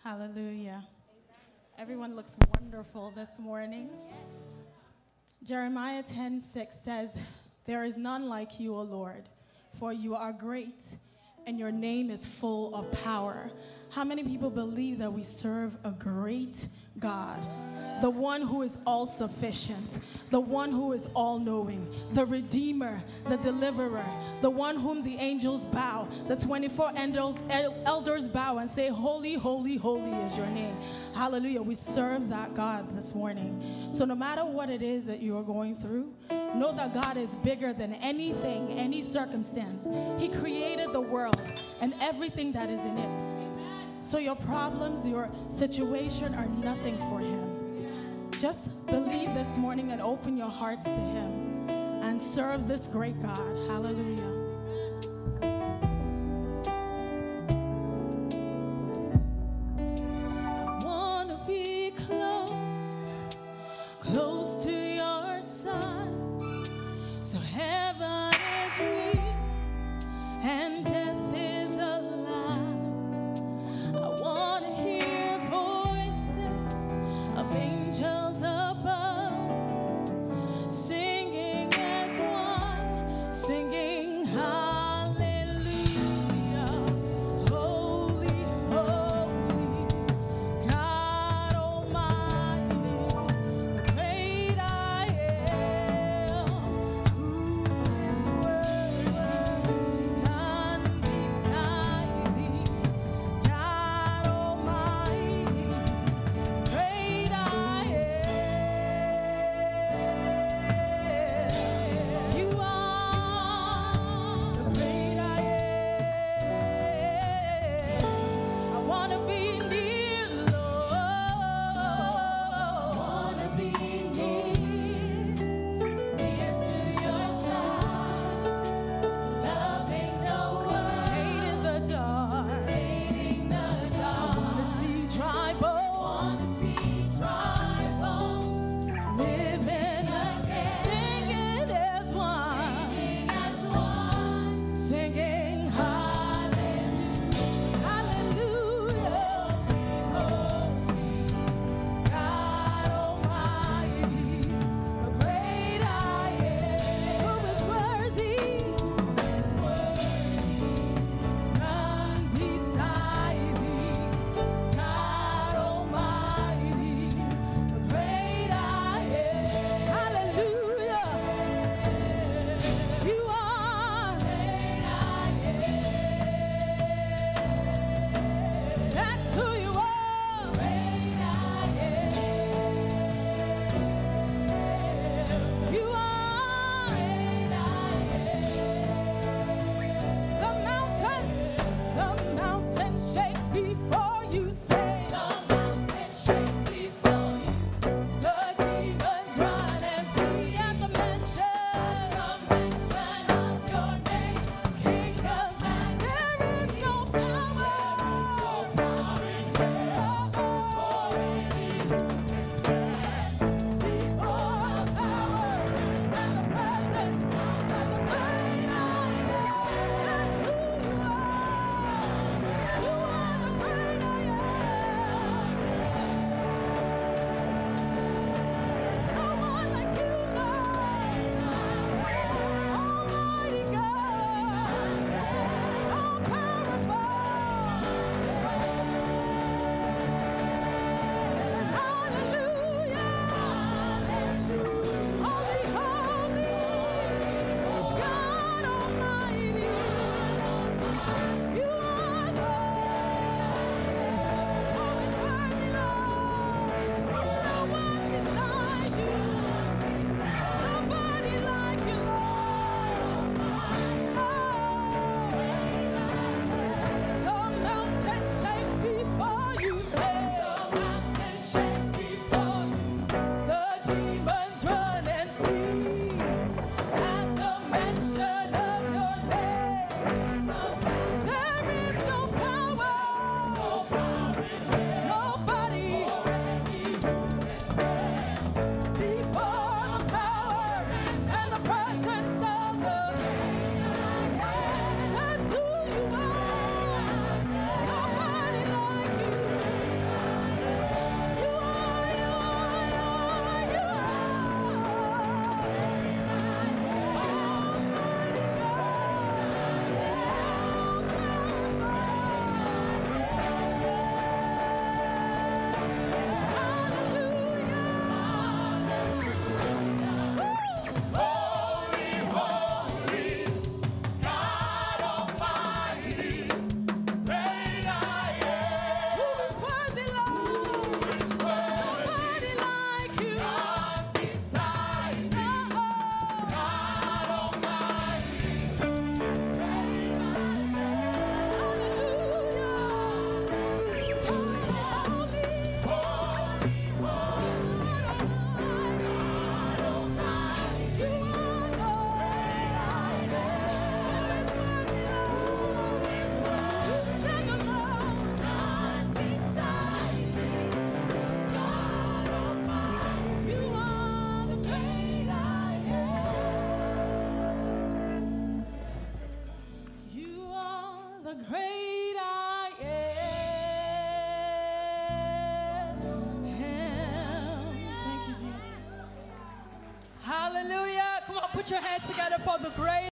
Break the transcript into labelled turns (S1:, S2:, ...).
S1: Hallelujah. Everyone looks wonderful this morning. Jeremiah 10:6 says, "There is none like you, O Lord, for you are great, and your name is full of power." How many people believe that we serve a great God? The one who is all sufficient, the one who is all knowing, the Redeemer, the Deliverer, the one whom the angels bow, the 24 elders bow and say, "Holy, holy, holy is your name." Hallelujah. We serve that God this morning. So no matter what it is that you are going through, know that God is bigger than anything, any circumstance. He created the world and everything that is in it. So your problems, your situation are nothing for him. Just believe this morning and open your hearts to him and serve this great God. Hallelujah. I want to be close, close to your son. So heaven is real and death is a lie. I want to hear voices of angels above, singing as one, singing hallelujah. Holy, holy, God Almighty, the great I am, who is worthy, none beside thee. God Almighty, great I am. You are great I am. Thank you, Jesus. Hallelujah. Come on, put your hands together for the great